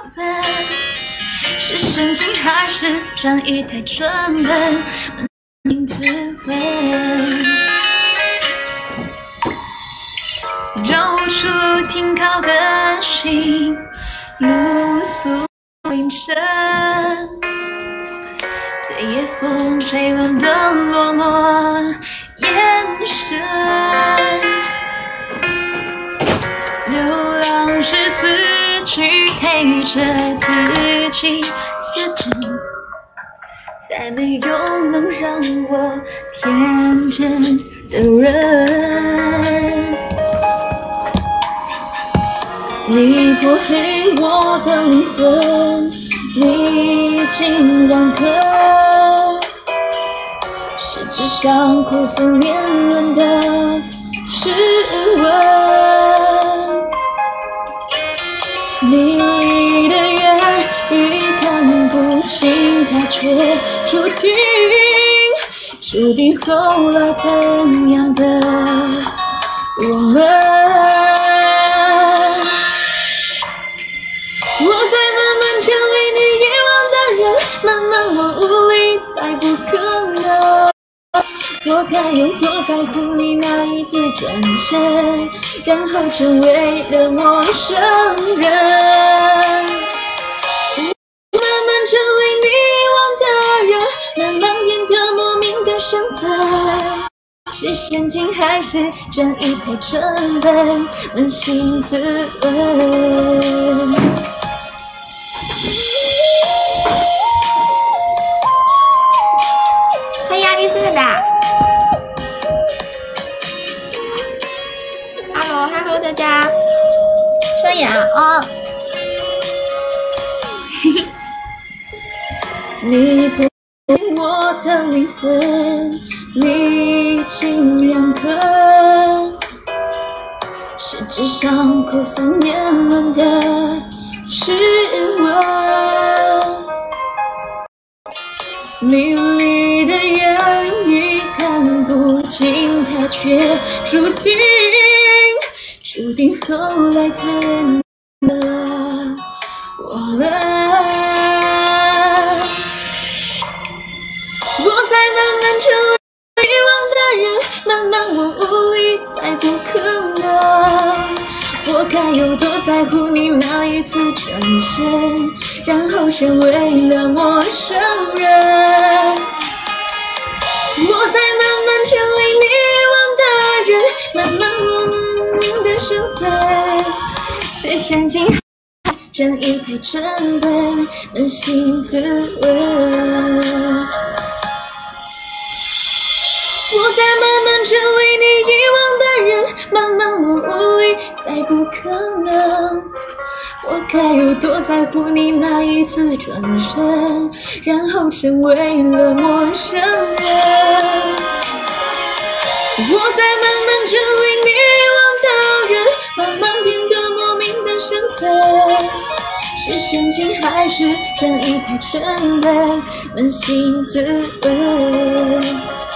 分？是深情还是战意太蠢笨？扪心自问。找出停靠的心，露宿凌晨。被夜风吹乱的落寞眼神。流浪是自己陪着自己写真，再没有能让我天真的人。你破黑我的灵魂，你竟然肯实质上苦涩年轮的质问。你的言语看不清，它却注定后来怎样的我们。我在慢慢成为你遗忘的人，慢慢我无力再不可能。我该有多在乎你那一次转身，然后成为了陌生人。慢慢成为你遗忘的人，慢慢变得莫名的身份。是陷阱还是战意太蠢笨？扪心自问。欢迎阿丽丝的，Hello 大家，上演啊！你破坏我的灵魂，你竟然肯实质上苦涩年轮的质问。迷离的言语看不清，它却注定后来怎么我们。我在慢慢成为遗忘的人，慢慢我无力再不可能。我该有多在乎你那一次转身，然后成为了陌生人。我在慢慢成为你遗忘的人，慢慢我莫名的身份。是陷阱战意太蠢笨，扪心自问。我在慢慢成为你遗忘的人，慢慢我无力再不可能。我该有多在乎你那一次转身，然后成为了陌生人。我在慢慢成为你遗忘的人，慢慢变得莫名的身份。是陷阱还是战意太蠢笨？扪心自问。